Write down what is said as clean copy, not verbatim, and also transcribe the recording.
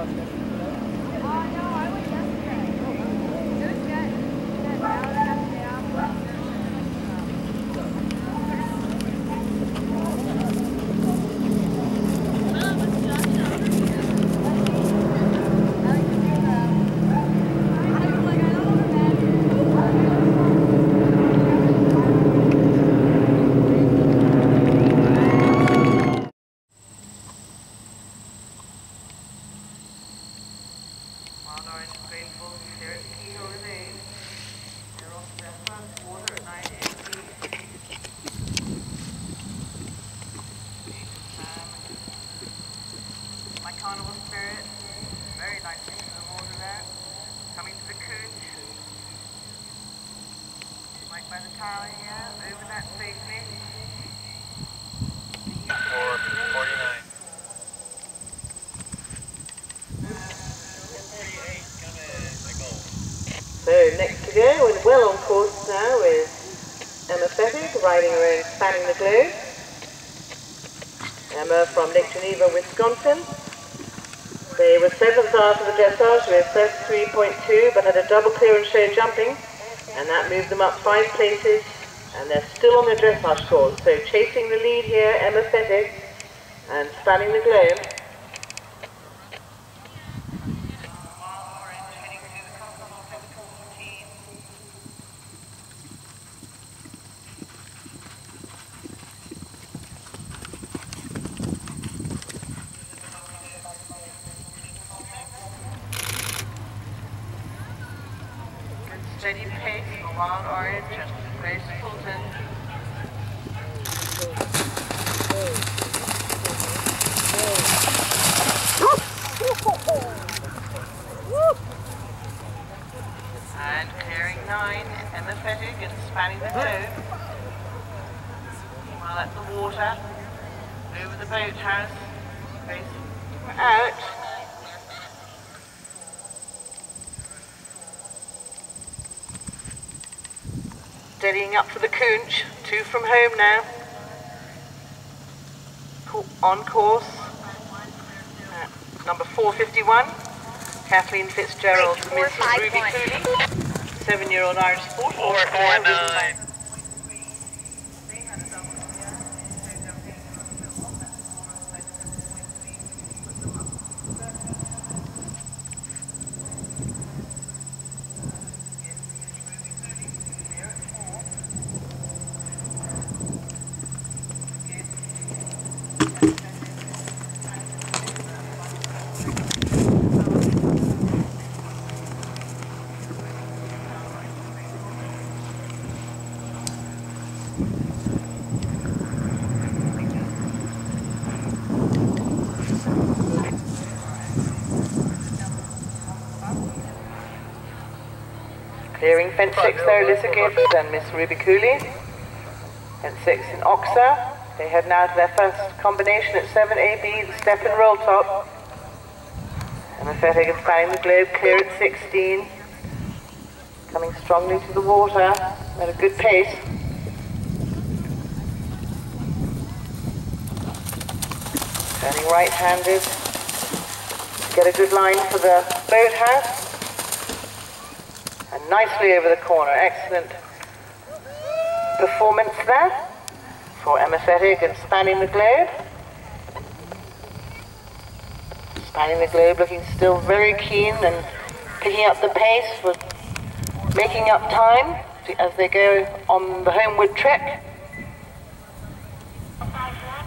Carnival Spirit, very nice into the water there, coming to the Coonch, right by the tower here, over that safely. 449. So next to go, and well on course now, is Emma Fettig riding her own Spanning the Globe. Emma from Lake Geneva, Wisconsin. They were 7th after the dressage with 33.2, but had a double clear and show jumping, and that moved them up 5 places, and they're still on the dressage course. So chasing the lead here, Emma Fettig and Spanning the Globe. Steady pace for Wild Orange and Grace Fulton. And clearing 9, Emma Fettig and Spanning the Globe. While at the water, over the boathouse, Grace out. Steadying up for the Coonch, 2 from home now. On course, number 451, Kathleen Fitzgerald, Mrs. Ruby Cooley, 7-year-old Irish sport. 449. Clearing fence 6 there, Alyssa Gibbs and Miss Ruby Cooley. Fence 6 in Oxa. They head now to their first combination at 7AB, the step and roll top. Emma Fettig and Spanning the Globe clear at 16. Coming strongly to the water at a good pace. Turning right-handed to get a good line for the boathouse. And nicely over the corner. Excellent performance there for Emma Fettig and Spanning the Globe. Spanning the Globe looking still very keen and picking up the pace for making up time as they go on the homeward trek.